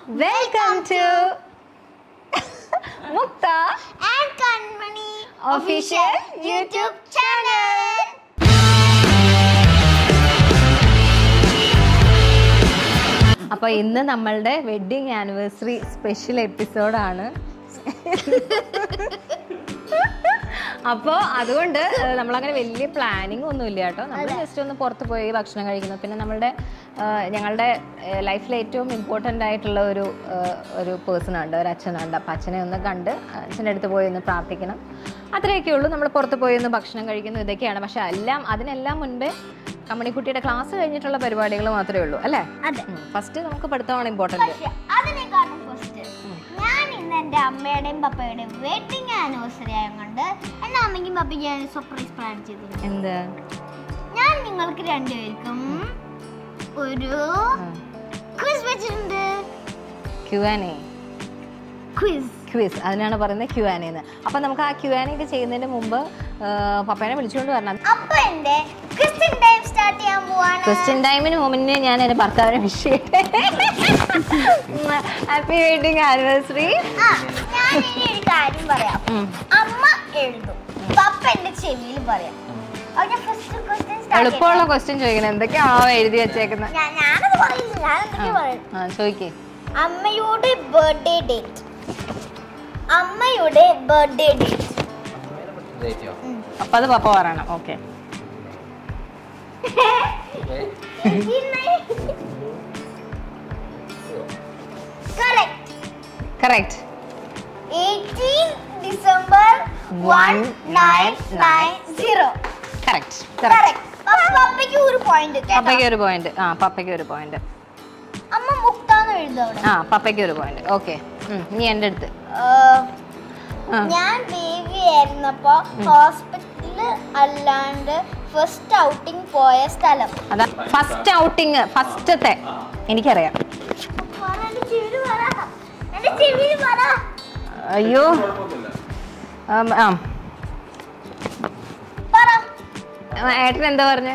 Welcome to Mukta and Kanmani official YouTube channel. അപ്പോൾ ഇന്ന് നമ്മളുടെ വെഡിങ് ആനിവേഴ്സറി സ്പെഷ്യൽ എപ്പിസോഡാണ്. അപ്പോൾ അതുകൊണ്ട് നമ്മളങ്ങനെ വലിയ പ്ലാനിങ് ഒന്നുമില്ല കേട്ടോ. നമ്മൾ ജസ്റ്റ് ഒന്ന് പുറത്ത് പോയി ഭക്ഷണം കഴിക്കുന്നു. പിന്നെ ഞങ്ങളുടെ ലൈഫിൽ ഏറ്റവും ഇമ്പോർട്ടൻ്റ് ആയിട്ടുള്ള ഒരു പേഴ്സൺ ഉണ്ട്, ഒരു അച്ഛനുണ്ട്. അപ്പം അച്ഛനെ ഒന്ന് കണ്ട് അച്ഛൻ്റെ അടുത്ത് പോയി ഒന്ന് പ്രാർത്ഥിക്കണം, അത്രയൊക്കെ ഉള്ളൂ. നമ്മൾ പുറത്ത് പോയി ഒന്ന് ഭക്ഷണം കഴിക്കുന്നു, ഇതൊക്കെയാണ്. പക്ഷെ അതിനെല്ലാം മുൻപേ കമ്മണിക്കുട്ടിയുടെ ക്ലാസ് കഴിഞ്ഞിട്ടുള്ള പരിപാടികൾ മാത്രമേ ഉള്ളൂ അല്ലേ? ഫസ്റ്റ് നമുക്ക് പഠിത്തമാണ് ഇമ്പോർട്ടൻറ്റ്. ഞാൻ ഇന്ന് എൻ്റെ അമ്മയുടെയും പപ്പയുടെയും വെഡിങ് ആനിവേഴ്സറി ആയതുകൊണ്ട് എൻ്റെ അമ്മയ്ക്കും പപ്പയ്ക്കും ഞാൻ സർപ്രൈസ് പ്ലാൻ ചെയ്തിരുന്നു. എന്ത്? ഞാൻ നിങ്ങൾക്ക് രണ്ടുപേർക്കും ഒരു ക്വിസ് വെച്ചിട്ടുണ്ട്. ക്വിസ് അതിനാണ് പറയുന്നത് Q&A എന്ന്. അപ്പം നമുക്ക് ആ Q&A ഒക്കെ ചെയ്യുന്നതിന് മുമ്പ് പപ്പേനെ വിളിച്ചുകൊണ്ട് വരണം. അപ്പൊ എൻ്റെ ക്വസ്റ്റ്യൻ ടൈം സ്റ്റാർട്ട് ചെയ്യാൻ പോവാണ്. ക്വസ്റ്റ്യൻ ടൈമിന് മുന്നേ ഞാൻ എൻ്റെ ഭർത്താവിനെ വിഷ് ചെയ്യട്ടെ. Happy wedding anniversary. ഞാൻ ഇനി ഒരു കാര്യം പറയാം. അമ്മ എഴുതും, പപ്പ എൻ്റെ ചെവിയിൽ പറയാം. എളുപ്പമുള്ള ക്വസ്റ്റ്യൻ ചോദിക്കണം. എന്തൊക്കെയാ എഴുതി വെച്ചേക്കുന്നത്? ചോദിക്കേ. അമ്മയുടെ ബർത്ത്ഡേ ഡേറ്റ്. അമ്മയുടെ ബർത്ത്ഡേ ഡേറ്റ്. അപ്പൊ അത് പപ്പ പറയണം. ഓക്കെ. കറക്റ്റ്. 18 December 1990. കറക്റ്റ്. പപ്പയ്ക്ക് ഒരു പോയിന്റ്. പപ്പയ്ക്ക് ഒരു പോയിന്റ്. അമ്മ മുക്താന്ന് എഴുതും. പപ്പയ്ക്ക് ഒരു പോയിന്റ്. ഓക്കെ. നീ എൻ്റെ അടുത്ത്. ഞാൻ ബേബി ആയിരുന്നപ്പോ ഹോസ്പിറ്റലില് അല്ലാണ്ട് ഫസ്റ്റ് ഔട്ടിംഗ് പോയ സ്ഥലം. അതാ ഫസ്റ്റ് ഔട്ടിങ്, ഫസ്റ്റത്തെ എനിക്കറിയാം. അയ്യോ ഏട്ടൻ എന്താ പറഞ്ഞേ?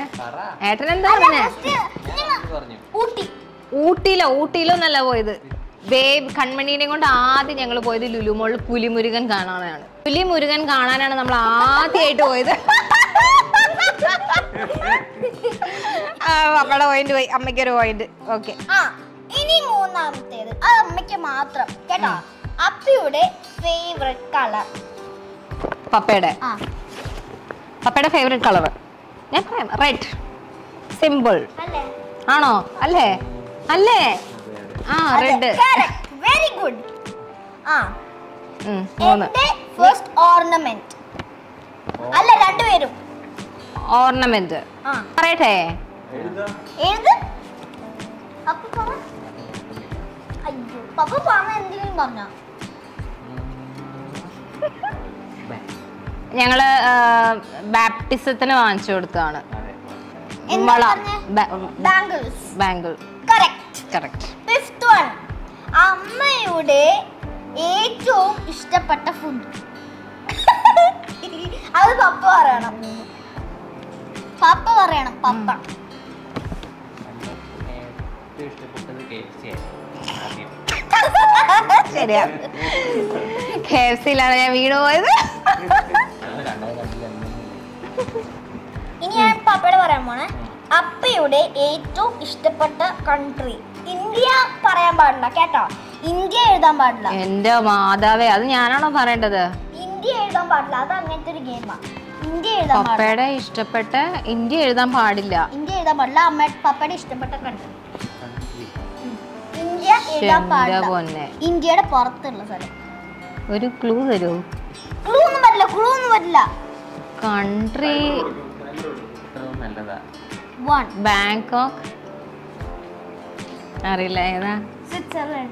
ഊട്ടിയിലോ എന്നല്ല പോയത്. കൺമണീനെയും കൊണ്ട് ആദ്യം ഞങ്ങൾ പോയത് ലുലുമോളിൽ പുലിമുരുകൻ കാണാനാണ്. പുലിമുരുകൻ കാണാനാണ് നമ്മൾ ആദ്യമായിട്ട് പോയത്. പപ്പയുടെ പോയിന്റ് പോയി, അമ്മയ്ക്കൊരു പോയിന്റ്. ഓക്കെ. ഇനി മൂന്നാമത്തേത് അമ്മയ്ക്ക് മാത്രം കേട്ടോ. അപ്പയുടെ ഫേവറേറ്റ് കളർ. പപ്പയുടെ ഫേവറേറ്റ് കളർ ഞാൻ പറയാം, റെഡ്. സിമ്പിൾ ആണോ? അല്ലേ? Red. Very good. First ornament. അല്ല, രണ്ടുപേരും ഓർണമെന്റ് പറയട്ടെ. പപ്പ പറഞ്ഞ എന്തെങ്കിലും പറഞ്ഞോ? ഞങ്ങള് ബാപ്റ്റിസത്തിന് വാങ്ങിച്ചു കൊടുത്തതാണ്. ബാംഗിൾ. കറക്റ്റ്. Fifth one. അമ്മയുടെ ഏറ്റവും ഇഷ്ടപ്പെട്ട ഫുഡ്. അത് പപ്പ പറയണം. പപ്പ ശരിയാ, KFC-യിലാണ് ഞാൻ വീണ് പോയത്. ഇനി ഞാൻ പപ്പയുടെ പറയാൻ പോണേ. അപ്പയുടെ ഏറ്റവും ഇഷ്ടപ്പെട്ട കൺട്രി. ഇന്ത്യ പറയാൻ പാടില്ല കേട്ടോ. ഇന്ത്യ എഴുതാൻ പാടില്ല. എന്റെ മാതാവേ, അത് ഞാനാണോ പറയേണ്ടത്? ഇന്ത്യ എഴുതാൻ പാടില്ല. അത് അങ്ങനത്തെ ഒരു ഗെയിമാ. ഇന്ത്യ എഴുതാൻ പാടില്ല. പപ്പയുടെ ഇഷ്ടപ്പെട്ട ഇന്ത്യ എഴുതാൻ പാടില്ല. പപ്പയുടെ ഇഷ്ടപ്പെട്ട കൺട്രി ഇന്ത്യ എഴുതാൻ പാടില്ല. ഇന്ത്യയുടെ പുറത്തുള്ള സ്ഥലം. ഒരു ക്ലൂ തരൂ? ക്ലൂ ഒന്നും പറ്റില്ല. Country Bangkok. അറിയില്ല. ഏതാ? സ്വിറ്റ്സർലൻഡ്.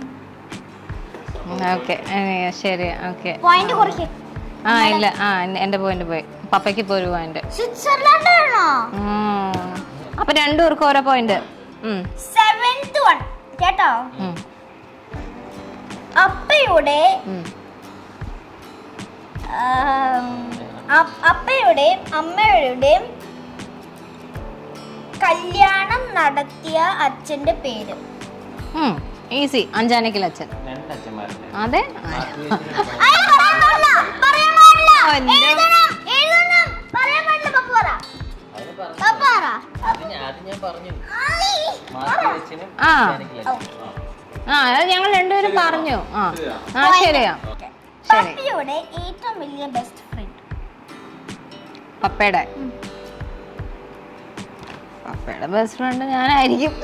ഓക്കെ, ശരി. ഓക്കെ. പോയിന്റ് കുറയ്ക്ക്. ഇല്ല, എന്റെ പോയിന്റ് പോയി. പപ്പയ്ക്ക് ഇപ്പോൾ ഒരു പോയിന്റ്. സ്വിറ്റ്സർലൻഡ് ആണോ? അപ്പൊ രണ്ടുപേർക്കും ഓരോ പോയിന്റ്. 7th one കേട്ടോ. അപ്പയുടെ അമ്മയുടെയും കല്യാണം നടത്തിയ അച്ഛന്റെ പേര്. ഈസി. അഞ്ചാനക്കിൽ അച്ഛൻ. അതെ. ഞങ്ങൾ രണ്ടുപേരും പറഞ്ഞു. ശരിയാ. പപ്പയുടെ ഏറ്റവും വലിയ ബെസ്റ്റ് ഫ്രണ്ട്. പപ്പയുടെ ബെസ്റ്റ് ഫ്രണ്ട് ഞാനായിരിക്കും.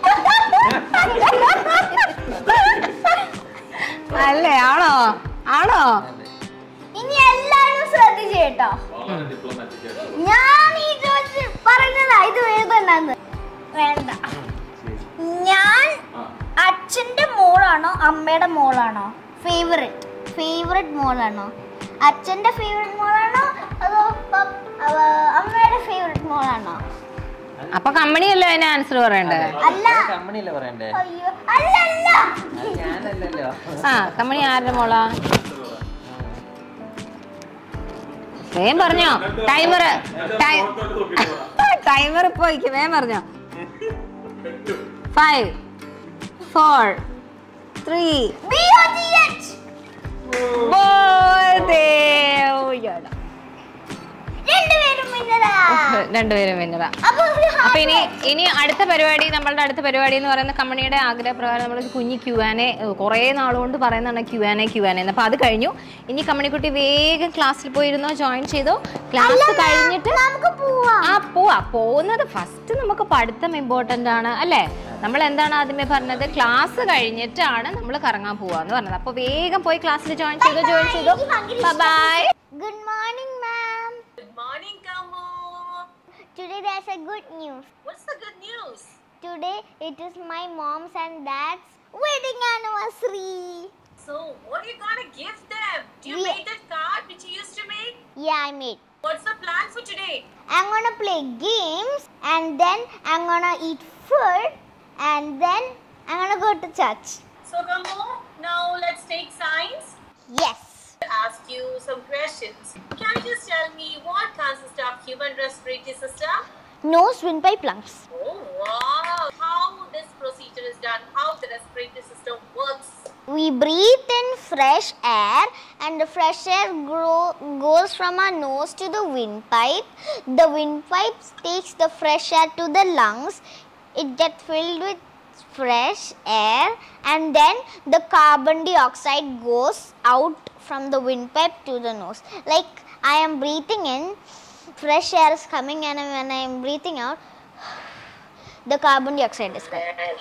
അല്ലേ? ആണോ? ഇനി എല്ലാരും ശ്രദ്ധിച്ചു കേട്ടോ. ഞാൻ ഈ ചോദിച്ച് പറഞ്ഞതാ ഇത് എഴുതണ്ടെന്ന്. വേണ്ട. ഞാൻ അച്ഛന്റെ മോളാണോ അമ്മയുടെ മോളാണോ ഫേവറേറ്റ് മോളാണോ? അച്ഛന്റെ ഫേവറേറ്റ് മോളാണോ അതോ അമ്മയുടെ ഫേവറേറ്റ് മോളാണോ? അപ്പൊ കമ്പനിയല്ലേ അതിന് ആൻസർ പറയണ്ടേ? അല്ല, അയ്യോ അല്ല. കമ്പനി ആരുടെ മോളാ? വേഗം പറഞ്ഞോ. ടൈമർ ഇപ്പൊ വേഗം പറഞ്ഞോ. 5 4 3 രണ്ടുപേരും വിന്നറാ. അപ്പൊ ഇനി അടുത്ത പരിപാടി, നമ്മളുടെ അടുത്ത പരിപാടി എന്ന് പറയുന്ന കമ്പനിയുടെ ആഗ്രഹപ്രകാരം നമ്മൾ കുഞ്ഞ് Q&A കുറെ നാളുകൊണ്ട് പറയുന്നതാണ് Q&A. അപ്പൊ അത് കഴിഞ്ഞു. ഇനി കമ്പനിക്കുട്ടി വേഗം ക്ലാസ്സിൽ പോയിരുന്നോ, ജോയിൻ ചെയ്തോ? ക്ലാസ് കഴിഞ്ഞിട്ട് പോകുന്നത് ഫസ്റ്റ് നമുക്ക് പഠിത്തം ഇമ്പോർട്ടന്റ് ആണ് അല്ലേ? നമ്മൾ എന്താണ് ആദ്യമേ പറഞ്ഞത്? ക്ലാസ് കഴിഞ്ഞിട്ടാണ് നമ്മൾ കറങ്ങാൻ പോവാന്ന് പറഞ്ഞത്. അപ്പൊ വേഗം പോയി ക്ലാസ്സിൽ ജോയിൻ ചെയ്തോ. Bye. Good morning, ma'am. Good morning, Kamu. Today there's a good news. What's the good news? Today it is my mom's and dad's wedding anniversary. So, what are you gonna give them? Do you make that card which you used to make? Yeah, I made. What's the plan for today? I'm gonna play games and then I'm gonna eat food and then I'm gonna go to church. So, Kamu, now let's take science. Yes. I'll ask you some questions. Can you just tell me what consists of human respiratory system? Nose, windpipe, lungs. Oh, wow. How this procedure is done? How the respiratory system works? We breathe in fresh air and the fresh air goes from our nose to the windpipe. The windpipe takes the fresh air to the lungs. It gets filled with fresh air and then the carbon dioxide goes out from the windpipe to the nose. Like I am breathing in, fresh air is coming, and when I am breathing out, the carbon dioxide is coming. Great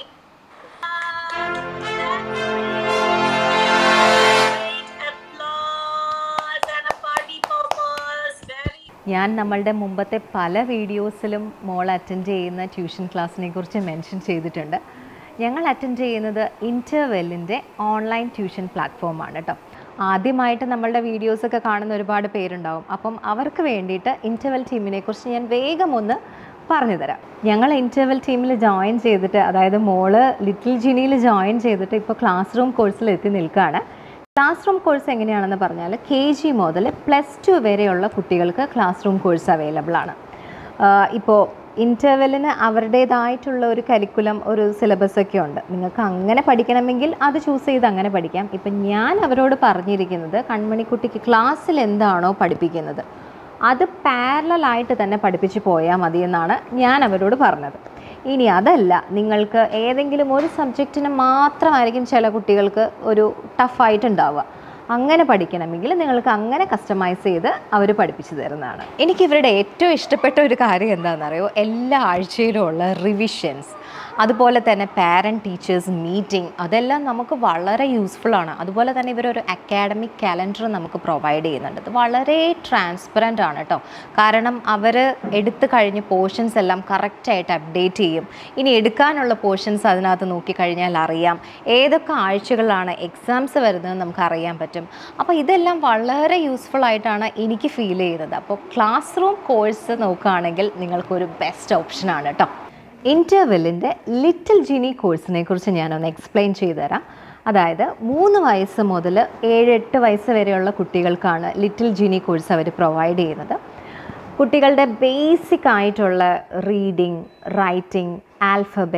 applause and a party poppers. ഞാൻ നമ്മളുടെ മുമ്പത്തെ പല വീഡിയോസിലും മോൾ attend ചെയ്യുന്ന tuition ക്ലാസ്സിനെ കുറിച്ച് mention ചെയ്തിട്ടുണ്ട്. ഞങ്ങൾ അറ്റൻഡ് ചെയ്യുന്നത് ഇൻ്റർവെല്ലിൻ്റെ ഓൺലൈൻ ട്യൂഷൻ പ്ലാറ്റ്ഫോമാണ് കേട്ടോ. ആദ്യമായിട്ട് നമ്മളുടെ വീഡിയോസൊക്കെ കാണുന്ന ഒരുപാട് പേരുണ്ടാവും. അപ്പം അവർക്ക് വേണ്ടിയിട്ട് ഇൻ്റർവെൽ ടീമിനെ കുറിച്ച് ഞാൻ വേഗം ഒന്ന് പറഞ്ഞു തരാം. ഞങ്ങൾ ഇൻ്റർവെൽ ടീമിൽ ജോയിൻ ചെയ്തിട്ട്, അതായത് മോള് ലിറ്റിൽ ജിനിയിൽ ജോയിൻ ചെയ്തിട്ട് ഇപ്പോൾ ക്ലാസ് റൂം കോഴ്സിൽ എത്തി നിൽക്കുകയാണ്. ക്ലാസ് റൂം കോഴ്സ് എങ്ങനെയാണെന്ന് പറഞ്ഞാൽ KG മുതൽ +2 വരെയുള്ള കുട്ടികൾക്ക് ക്ലാസ് റൂം കോഴ്സ് അവൈലബിൾ ആണ്. ഇപ്പോൾ ഇൻ്റർവെല്ലിന് അവരുടേതായിട്ടുള്ള ഒരു കരിക്കുലം, ഒരു സിലബസൊക്കെ ഉണ്ട്. നിങ്ങൾക്ക് അങ്ങനെ പഠിക്കണമെങ്കിൽ അത് ചൂസ് ചെയ്ത് അങ്ങനെ പഠിക്കാം. ഇപ്പം ഞാൻ അവരോട് പറഞ്ഞിരിക്കുന്നത് കൺമണിക്കുട്ടിക്ക് ക്ലാസ്സിൽ എന്താണോ പഠിപ്പിക്കുന്നത് അത് പാരലലായിട്ട് തന്നെ പഠിപ്പിച്ച് പോയാൽ മതിയെന്നാണ് ഞാൻ അവരോട് പറഞ്ഞത്. ഇനി അതല്ല, നിങ്ങൾക്ക് ഏതെങ്കിലും ഒരു സബ്ജക്റ്റിന് മാത്രമായിരിക്കും ചില കുട്ടികൾക്ക് ഒരു ടഫായിട്ടുണ്ടാവുക. അങ്ങനെ പഠിക്കണമെങ്കിൽ നിങ്ങൾക്ക് അങ്ങനെ കസ്റ്റമൈസ് ചെയ്ത് അവർ പഠിപ്പിച്ചു തരുന്നതാണ്. എനിക്കിവരുടെ ഏറ്റവും ഇഷ്ടപ്പെട്ട ഒരു കാര്യം എന്താണെന്നറിയോ? എല്ലാ ആഴ്ചയിലും ഉള്ള റിവിഷൻസ്, അതുപോലെ തന്നെ പാരൻറ്റ് ടീച്ചേഴ്സ് മീറ്റിംഗ്, അതെല്ലാം നമുക്ക് വളരെ യൂസ്ഫുള്ളാണ്. അതുപോലെ തന്നെ ഇവരൊരു അക്കാഡമിക് കാലണ്ടർ നമുക്ക് പ്രൊവൈഡ് ചെയ്യുന്നുണ്ട്. അത് വളരെ ട്രാൻസ്പെറൻ്റ് ആണ് കേട്ടോ. കാരണം അവർ എടുത്തു കഴിഞ്ഞ് പോർഷൻസ് എല്ലാം കറക്റ്റായിട്ട് അപ്ഡേറ്റ് ചെയ്യും. ഇനി എടുക്കാനുള്ള പോർഷൻസ് അതിനകത്ത് നോക്കിക്കഴിഞ്ഞാൽ അറിയാം. ഏതൊക്കെ ആഴ്ചകളിലാണ് എക്സാംസ് വരുന്നത് നമുക്ക് അറിയാൻ പറ്റും. അപ്പോൾ ഇതെല്ലാം വളരെ യൂസ്ഫുൾ ആയിട്ടാണ് എനിക്ക് ഫീൽ ചെയ്യുന്നത്. അപ്പോൾ ക്ലാസ് റൂം കോഴ്സ് നോക്കുകയാണെങ്കിൽ നിങ്ങൾക്കൊരു ബെസ്റ്റ് ഓപ്ഷനാണ് കേട്ടോ. ഇൻ്റർവെല്ലിൻ്റെ ലിറ്റിൽ ജിനി കോഴ്സിനെ കുറിച്ച് ഞാനൊന്ന് എക്സ്പ്ലെയിൻ ചെയ്തു തരാം. അതായത് 3 വയസ്സ് മുതൽ 7-8 വയസ്സ് വരെയുള്ള കുട്ടികൾക്കാണ് ലിറ്റിൽ ജിനി കോഴ്സ് അവർ പ്രൊവൈഡ് ചെയ്യുന്നത്. കുട്ടികളുടെ ബേസിക് ആയിട്ടുള്ള റീഡിങ്, റൈറ്റിംഗ്, ആൽഫബറ്റ്സ്,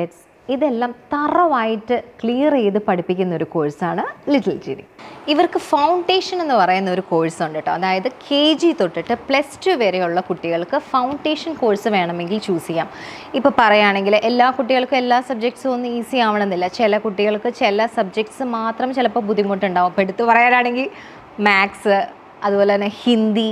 ഇതെല്ലാം തറവായിട്ട് ക്ലിയർ ചെയ്ത് പഠിപ്പിക്കുന്ന ഒരു കോഴ്സാണ് ലിറ്റിൽ ജിനി. ഇവർക്ക് ഫൗണ്ടേഷൻ എന്ന് പറയുന്ന ഒരു കോഴ്സ് ഉണ്ട് കേട്ടോ. അതായത് KG തൊട്ടിട്ട് +2 വരെയുള്ള കുട്ടികൾക്ക് ഫൗണ്ടേഷൻ കോഴ്സ് വേണമെങ്കിൽ ചൂസ് ചെയ്യാം. ഇപ്പോൾ പറയുകയാണെങ്കിൽ എല്ലാ കുട്ടികൾക്കും എല്ലാ സബ്ജക്ട്സും ഒന്നും ഈസി ആവണമെന്നില്ല. ചില കുട്ടികൾക്ക് ചില സബ്ജക്ട്സ് മാത്രം ചിലപ്പോൾ ബുദ്ധിമുട്ടുണ്ടാവും. അപ്പോൾ എടുത്ത് പറയാനാണെങ്കിൽ മാത്സ്, അതുപോലെ തന്നെ ഹിന്ദി,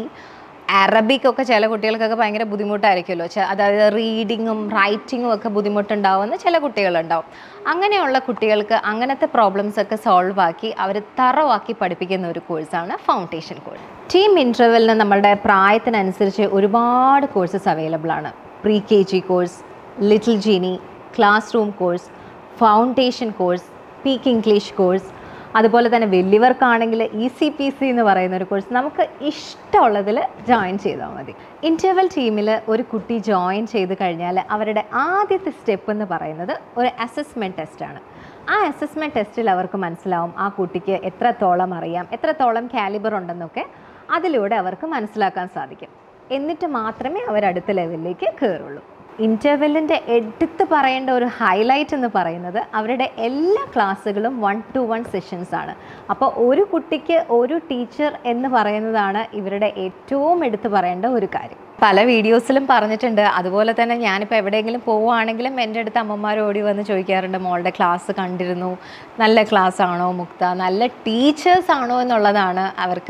അറബിക് ഒക്കെ ചില കുട്ടികൾക്കൊക്കെ ഭയങ്കര ബുദ്ധിമുട്ടായിരിക്കുമല്ലോ. അതായത് റീഡിങ്ങും റൈറ്റിങ്ങും ഒക്കെ ബുദ്ധിമുട്ടുണ്ടാവുമെന്ന് ചില കുട്ടികളുണ്ടാവും. അങ്ങനെയുള്ള കുട്ടികൾക്ക് അങ്ങനത്തെ പ്രോബ്ലംസ് ഒക്കെ സോൾവ് ആക്കി അവർ തറവാക്കി പഠിപ്പിക്കുന്ന ഒരു കോഴ്സാണ് ഫൗണ്ടേഷൻ കോഴ്സ്. ടീം ഇൻ്റർവെല്ലിന് നമ്മളുടെ പ്രായത്തിനനുസരിച്ച് ഒരുപാട് കോഴ്സസ് അവൈലബിൾ ആണ്. Pre KG course, little genie, class room course, foundation course, peak English course, അതുപോലെ തന്നെ വലിയവർക്കാണെങ്കിൽ ECPC എന്ന് പറയുന്ന ഒരു കോഴ്സ്. നമുക്ക് ഇഷ്ടമുള്ളതിൽ ജോയിൻ ചെയ്താൽ മതി. ഇൻ്റർവെൽ ടീമിൽ ഒരു കുട്ടി ജോയിൻ ചെയ്ത് കഴിഞ്ഞാൽ അവരുടെ ആദ്യത്തെ സ്റ്റെപ്പ് എന്ന് പറയുന്നത് ഒരു അസസ്മെൻറ്റ് ടെസ്റ്റാണ്. ആ അസസ്മെൻറ്റ് ടെസ്റ്റിൽ അവർക്ക് മനസ്സിലാവും ആ കുട്ടിക്ക് എത്രത്തോളം അറിയാം, എത്രത്തോളം കാലിബർ ഉണ്ടെന്നൊക്കെ അതിലൂടെ അവർക്ക് മനസ്സിലാക്കാൻ സാധിക്കും. എന്നിട്ട് മാത്രമേ അവർ അടുത്ത ലെവലിലേക്ക് കയറുള്ളൂ. ഇൻ്റർവെല്ലിൻ്റെ എടുത്ത് പറയേണ്ട ഒരു ഹൈലൈറ്റ് എന്ന് പറയുന്നത് അവരുടെ എല്ലാ ക്ലാസ്സുകളും 1-to-1 സെഷൻസ് ആണ്. അപ്പോൾ ഒരു കുട്ടിക്ക് ഒരു ടീച്ചർ എന്ന് പറയുന്നതാണ് ഇവരുടെ ഏറ്റവും എടുത്ത് പറയേണ്ട ഒരു കാര്യം. പല വീഡിയോസിലും പറഞ്ഞിട്ടുണ്ട്. അതുപോലെ തന്നെ ഞാനിപ്പോൾ എവിടെയെങ്കിലും പോവുകയാണെങ്കിലും എൻ്റെ അടുത്ത് അമ്മമാർ ഓടി വന്ന് ചോദിക്കാറുണ്ട്, മോളുടെ ക്ലാസ് കണ്ടിരുന്നു, നല്ല ക്ലാസ് ആണോ മുക്ത, നല്ല ടീച്ചേഴ്സ് ആണോ എന്നുള്ളതാണ്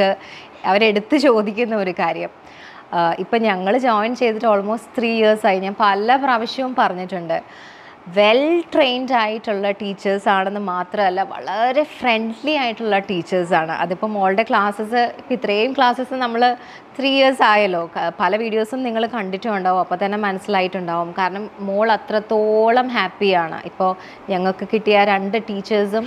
അവരെടുത്ത് ചോദിക്കുന്ന ഒരു കാര്യം. ഇപ്പം ഞങ്ങൾ ജോയിൻ ചെയ്തിട്ട് ഓൾമോസ്റ്റ് 3 years ആയി. ഞാൻ പല പ്രാവശ്യവും പറഞ്ഞിട്ടുണ്ട്, വെൽ ട്രെയിൻഡ് ആയിട്ടുള്ള ടീച്ചേഴ്സ് ആണെന്ന് മാത്രമല്ല വളരെ ഫ്രണ്ട്ലി ആയിട്ടുള്ള ടീച്ചേഴ്സാണ്. അതിപ്പോൾ മോളുടെ ക്ലാസ്സസ് ഇപ്പോൾ ഇത്രയും ക്ലാസ്സസ് നമ്മൾ 3 years ആയല്ലോ. പല വീഡിയോസും നിങ്ങൾ കണ്ടിട്ടുണ്ടാവും, അപ്പോൾ തന്നെ മനസ്സിലായിട്ടുണ്ടാവും. കാരണം മോൾ അത്രത്തോളം ഹാപ്പിയാണ്. ഇപ്പോൾ ഞങ്ങൾക്ക് കിട്ടിയ 2 ടീച്ചേഴ്സും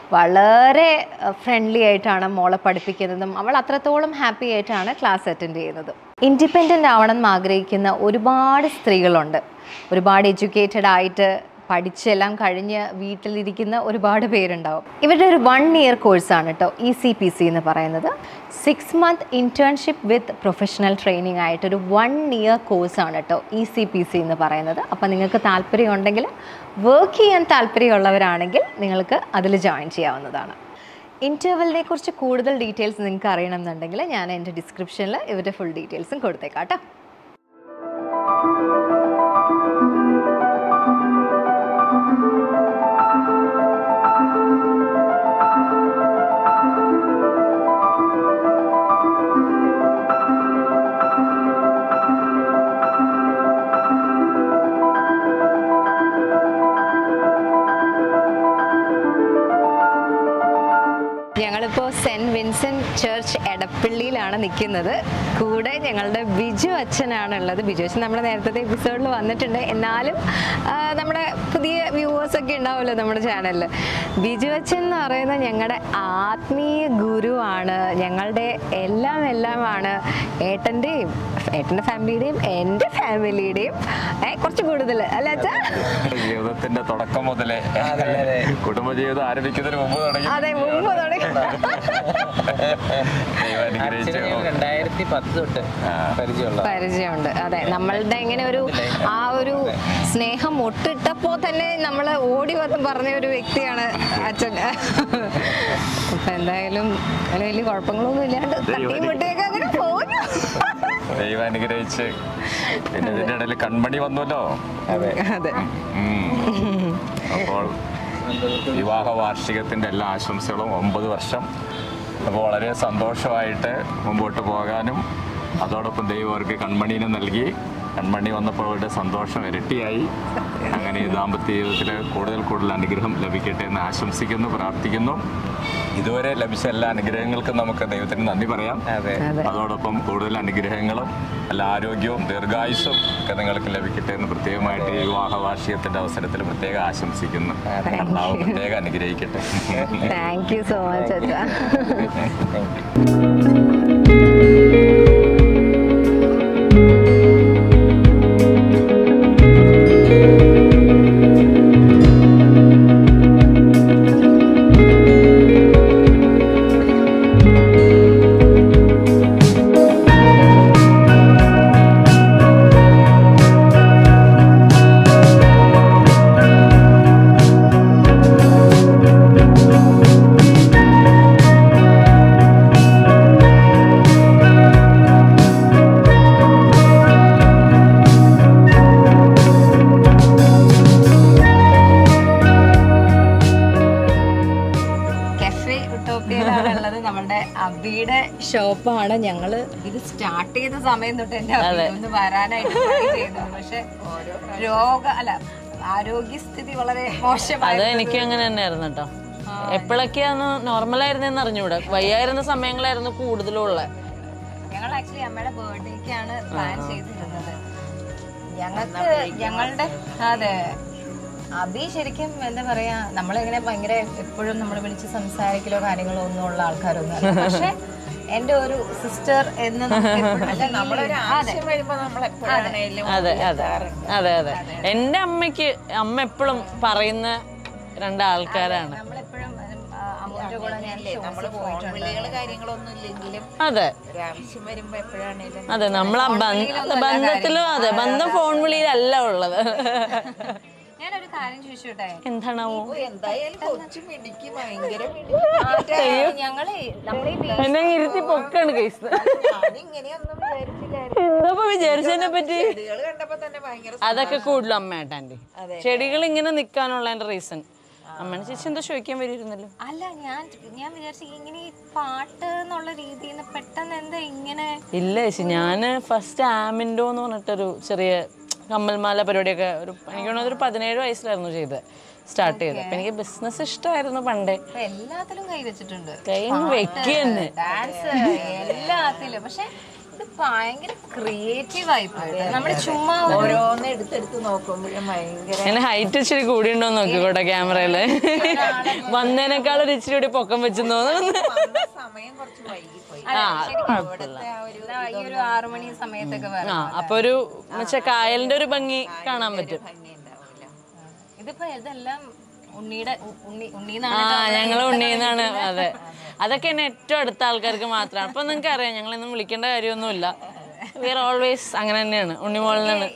വളരെ ഫ്രണ്ട്ലി ആയിട്ടാണ് മോളെ പഠിപ്പിക്കുന്നതും അവൾ അത്രത്തോളം ഹാപ്പി ആയിട്ടാണ് ക്ലാസ് അറ്റൻഡ് ചെയ്യുന്നത്. ഇൻഡിപെൻഡൻ്റ് ആവണമെന്ന് ആഗ്രഹിക്കുന്ന ഒരുപാട് സ്ത്രീകളുണ്ട്. ഒരുപാട് എഡ്യൂക്കേറ്റഡ് ആയിട്ട് പഠിച്ചെല്ലാം കഴിഞ്ഞ് വീട്ടിലിരിക്കുന്ന ഒരുപാട് പേരുണ്ടാവും. ഇവരുടെ ഒരു 1 year കോഴ്സാണ് കേട്ടോ ECPC എന്ന് പറയുന്നത്. 6 month internship with professional training ആയിട്ടൊരു 1 year കോഴ്സാണ് കേട്ടോ ECPC എന്ന് പറയുന്നത്. അപ്പോൾ നിങ്ങൾക്ക് താല്പര്യമുണ്ടെങ്കിൽ, വർക്ക് ചെയ്യാൻ താല്പര്യമുള്ളവരാണെങ്കിൽ നിങ്ങൾക്ക് അതിൽ ജോയിൻ ചെയ്യാവുന്നതാണ്. ഇൻ്റർവെല്ലിനെ കുറിച്ച് കൂടുതൽ ഡീറ്റെയിൽസ് നിങ്ങൾക്ക് അറിയണമെന്നുണ്ടെങ്കിൽ ഞാൻ എൻ്റെ ഡിസ്ക്രിപ്ഷനിൽ ഇവരുടെ ഫുൾ ഡീറ്റെയിൽസും കൊടുത്തേക്കാം കേട്ടോ. ഞങ്ങളിപ്പോൾ സെൻറ്റ് വിൻസെൻ്റ് ചർച്ച് എടപ്പള്ളിയിലാണ് നിൽക്കുന്നത്. കൂടെ ഞങ്ങളുടെ ബിജു അച്ഛനാണുള്ളത്. ബിജു അച്ഛൻ നമ്മുടെ നേരത്തെ എപ്പിസോഡിൽ വന്നിട്ടുണ്ട്. എന്നാലും നമ്മുടെ പുതിയ വ്യൂവേഴ്സൊക്കെ ഉണ്ടാവുമല്ലോ നമ്മുടെ ചാനലിൽ. ബിജു അച്ഛൻ എന്ന് പറയുന്നത് ഞങ്ങളുടെ ആത്മീയ ഗുരുവാണ്, ഞങ്ങളുടെ എല്ലാമാണ്. ഏട്ടൻ്റെ ഫാമിലിയുടെയും എൻ്റെ ഫാമിലിയുടെയും കുറച്ച് കൂടുതൽ അല്ലേ അച്ഛാ? ജീവിതത്തിന്റെ തുടക്കം മുതലേ കുടുംബജീവിതം ആരംഭിക്കുന്നതിന് മുമ്പ് തുടങ്ങി. അതെ, മുമ്പ് തുടങ്ങി. 2010 തൊട്ട് പരിചയമുണ്ട്. അതെ, നമ്മളുടെ ഇങ്ങനെ ആ ഒരു സ്നേഹം ഒട്ടിട്ടപ്പോ തന്നെ നമ്മൾ ഓടി വന്ന് പറഞ്ഞ ഒരു വ്യക്തിയാണ് അച്ഛൻ. അപ്പൊ എന്തായാലും അങ്ങനെ വലിയ കുഴപ്പങ്ങളൊന്നും ഇല്ലാണ്ട് തട്ടിയും മുട്ടിയൊക്കെ അങ്ങനെ പോകുന്നു. ദൈവം അനുഗ്രഹിച്ച്. പിന്നെ ഇതിന്റെ ഇടയിൽ കൺമണി വന്നല്ലോ. അതെ. അപ്പോൾ വിവാഹ വാർഷികത്തിന്റെ എല്ലാ ആശംസകളും. 9 വർഷം. അപ്പോൾ വളരെ സന്തോഷമായിട്ട് മുമ്പോട്ട് പോകാനും അതോടൊപ്പം ദൈവം അവർക്ക് കൺമണീനെ നൽകി. കൺമണി വന്നപ്പോൾ അവരുടെ സന്തോഷം ഇരട്ടിയായി. അങ്ങനെ ദാമ്പത്യ ജീവിതത്തിൽ കൂടുതൽ അനുഗ്രഹം ലഭിക്കട്ടെ എന്ന് ആശംസിക്കുന്നു, പ്രാർത്ഥിക്കുന്നു. ഇതുവരെ ലഭിച്ച എല്ലാ അനുഗ്രഹങ്ങൾക്കും നമുക്ക് ദൈവത്തിന് നന്ദി പറയാം. അതോടൊപ്പം കൂടുതൽ അനുഗ്രഹങ്ങളും എല്ലാ ആരോഗ്യവും ദീർഘായുസ്സും ഒക്കെ നിങ്ങൾക്ക് ലഭിക്കട്ടെ എന്ന് പ്രത്യേകമായിട്ട് ഈ വിവാഹ വാർഷികത്തിന്റെ അവസരത്തിൽ പ്രത്യേകം ആശംസിക്കുന്നു. കർത്താവ് പ്രത്യേകം അനുഗ്രഹിക്കട്ടെ. താങ്ക് യു സോ മച്ച് അച്ഛാ. അവസ്ഥയിലാണുള്ളത്. നമ്മുടെ അബിയുടെ ഷോപ്പാണ്. ഞങ്ങള് ഇത് സ്റ്റാർട്ട് ചെയ്ത സമയം തൊട്ട് എന്റെ അബി ഒന്ന് വരാനായിട്ട് ട്രൈ ചെയ്യുന്നുണ്ട്. പക്ഷെ ആരോഗ്യസ്ഥിതി വളരെ മോശമായി. അത് എനിക്ക് അങ്ങനെ തന്നെയായിരുന്നു കേട്ടോ. എപ്പോഴൊക്കെയാണ് നോർമലായിരുന്നെന്ന് അറിഞ്ഞൂടെ, വയ്യായിരുന്ന സമയങ്ങളായിരുന്നു കൂടുതലുള്ള. ഞങ്ങൾ ആക്ച്വലി അമ്മയുടെ ബർത്ത്ഡേക്കാണ് പ്ലാൻ ചെയ്തിരുന്നത്. ഞങ്ങളുടെ അതെ അബി ശരിക്കും എന്താ പറയാ, നമ്മളെങ്ങനെ ഭയങ്കര എപ്പോഴും നമ്മൾ വിളിച്ച് സംസാരിക്കലോ കാര്യങ്ങളോ ഒന്നും ഉള്ള ആൾക്കാരൊന്നും അല്ല. പക്ഷെ എന്റെ ഒരു സിസ്റ്റർ എന്ന് അതെ എന്റെ അമ്മയ്ക്ക് അമ്മ എപ്പോഴും പറയുന്ന രണ്ടാൾക്കാരാണ്. നമ്മളെപ്പോഴും അമ്മൂന്റെ കൂടെ ഞാൻ അതെ നമ്മൾ ആ ബന്ധത്തിലും അതെ ബന്ധം ഫോൺ വിളിയിലല്ല ഉള്ളത്. ഞാനൊരു കാര്യം ചോദിച്ചോട്ടെ, എന്താണാവോ ഞങ്ങളെ എന്നെ ഇരുത്തി പൊക്കാണ് കേസ്. എന്താ വിചാരിച്ചതിനെ പറ്റി? അതൊക്കെ കൂടുതലും അമ്മയാട്ടാൻ്റെ ചെടികൾ ഇങ്ങനെ നിക്കാനുള്ള റീസൺ. അമ്മേനെ ചേച്ചി എന്താ ചോദിക്കാൻ വരുന്നല്ലോ? അല്ല ഞാൻ വിചാരിച്ചു ഇങ്ങനെ ഈ പാട്ട് എന്നുള്ള രീതിയിൽ പെട്ടെന്ന് എന്താ ഇങ്ങനെ. ഇല്ല ചേച്ചി, ഞാന് ഫസ്റ്റ് ആമിൻഡോ എന്ന് പറഞ്ഞിട്ടൊരു ചെറിയ കമ്മൽമാല പരിപാടിയൊക്കെ എനിക്ക് ഒരു 17 വയസ്സിലായിരുന്നു സ്റ്റാർട്ട് ചെയ്തത്. അപ്പൊ എനിക്ക് ബിസിനസ് ഇഷ്ടമായിരുന്നു പണ്ടേ. എല്ലാത്തിലും കൈ വെച്ചിട്ടുണ്ട്, കൈ വെക്കന്നെ ഡാൻസ് എല്ലാത്തിലും. പക്ഷെ ഇത് ഭയങ്കര ക്രിയേറ്റീവ് ആയിപ്പോയിട്ട് നമ്മള് ചുമ്മാ ഓരോന്ന് എടുത്തെടുത്ത് നോക്കുമ്പോഴും ഭയങ്കര. എന്നെ ഹൈറ്റ് ഇച്ചിരി കൂടിയുണ്ടോന്ന് നോക്കിക്കോട്ടെ ക്യാമറയില്. വന്നതിനേക്കാളും ഇച്ചിരി കൂടി പൊക്കം വെച്ചെന്ന് തോന്നുന്നു. ഈ ഒരു 6 മണി സമയത്തൊക്കെ അപ്പൊ ഒരു കായലിന്റെ ഒരു ഭംഗി കാണാൻ പറ്റും. ഇതിപ്പോ ഇതെല്ലാം ഞങ്ങള് ഉണ്ണീന്നാണ്. അതെ, അതൊക്കെ എന്നെ ഏറ്റവും അടുത്ത ആൾക്കാർക്ക് മാത്രമാണ്. അപ്പൊ നിങ്ങൾക്ക് അറിയാം, ഞങ്ങളൊന്നും വിളിക്കേണ്ട കാര്യമൊന്നുമില്ല. വി ആർ ഓൾവേസ് അങ്ങനെ തന്നെയാണ്. ഉണ്ണിമോളിനാണ്.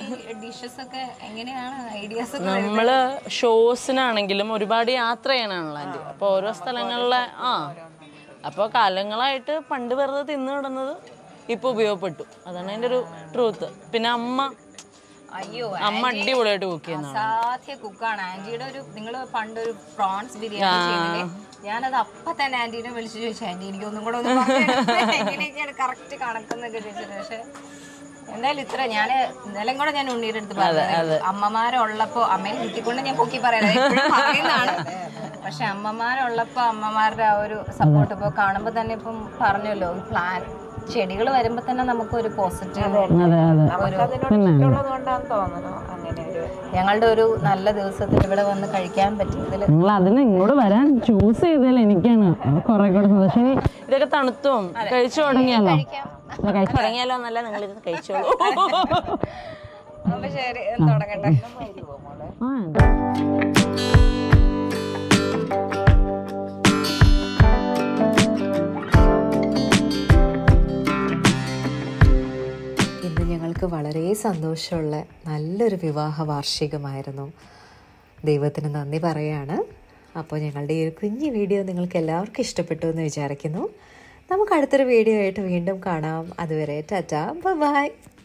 നമ്മള് ഷോസിനാണെങ്കിലും ഒരുപാട് യാത്ര ചെയ്യണാണല്ലോ ആൻറ്റി. അപ്പൊ ഓരോ സ്ഥലങ്ങളിലെ അപ്പൊ കാലങ്ങളായിട്ട് പണ്ട് വെറുതെ തിന്നു കിടന്നത് ഇപ്പൊ ഉപയോഗപ്പെട്ടു. അതാണ് അതിന്റെ ഒരു ട്രൂത്ത്. പിന്നെ അമ്മ അടിപൊളിയായിട്ട് കുക്ക് ചെയ്യുന്ന അസാധ്യ കുക്കാണ് ആന്റിയുടെ. നിങ്ങള് പണ്ടൊരു പ്രോൺസ് ബിരിയാണി ചെയ്തില്ലേ, ഞാനത് അപ്പൊ തന്നെ ആന്റീനെ വിളിച്ചു ചോദിച്ചു, ആന്റി എനിക്ക് ഒന്നും കൂടെ എങ്ങനെയൊക്കെയാണ് കറക്റ്റ് കണക്കെന്നൊക്കെ ചോദിച്ചത്. പക്ഷെ എന്തായാലും ഇത്ര ഞാൻ ഇന്നലെ കൂടെ ഞാൻ ഉണ്ണീരുടെ അടുത്ത് പറഞ്ഞു, അമ്മമാരുള്ളപ്പോ അമ്മയെ കിട്ടിക്കൊണ്ട് ഞാൻ പൊക്കി പറയുന്നതാണ്. പക്ഷെ അമ്മമാരുള്ളപ്പോ അമ്മമാരുടെ ആ ഒരു സപ്പോർട്ട് ഇപ്പൊ കാണുമ്പോ തന്നെ ഇപ്പം പറഞ്ഞല്ലോ, പ്ലാൻ ചെടികൾ വരുമ്പോ തന്നെ നമുക്കൊരു പോസിറ്റീവ്. ഞങ്ങളുടെ ഒരു നല്ല ദിവസത്തിൽ ഇവിടെ വന്ന് കഴിക്കാൻ പറ്റിയതിൽ അതിന് ഇങ്ങോട്ട് വരാൻ ചൂസ് ചെയ്തതിൽ എനിക്കാണ് കുറെ കൂടെ സന്തോഷം. ഇതൊക്കെ തണുത്തും കഴിച്ചു തുടങ്ങിയാലോ എന്നല്ല, നിങ്ങൾ ഇത് കഴിച്ചോളൂ. അപ്പൊ ശരി, തുടങ്ങട്ടെ. ഇന്ന് ഞങ്ങൾക്ക് വളരെ സന്തോഷമുള്ള നല്ലൊരു വിവാഹ വാർഷികമായിരുന്നു. ദൈവത്തിന് നന്ദി പറയാണ്. അപ്പോൾ ഞങ്ങളുടെ ഈ ഒരു കുഞ്ഞു വീഡിയോ നിങ്ങൾക്ക് എല്ലാവർക്കും ഇഷ്ടപ്പെട്ടു എന്ന് വിചാരിക്കുന്നു. നമുക്ക് അടുത്തൊരു വീഡിയോ ആയിട്ട് വീണ്ടും കാണാം. അതുവരെ ടാറ്റാ, ബൈ.